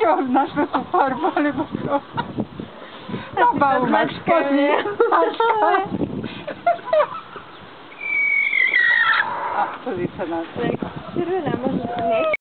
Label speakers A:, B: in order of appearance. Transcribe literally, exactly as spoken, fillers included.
A: Wziął naszą farbę, ale bo to... No bał masz spodnie. A, to liczę na to.
B: Cyrula, może nie?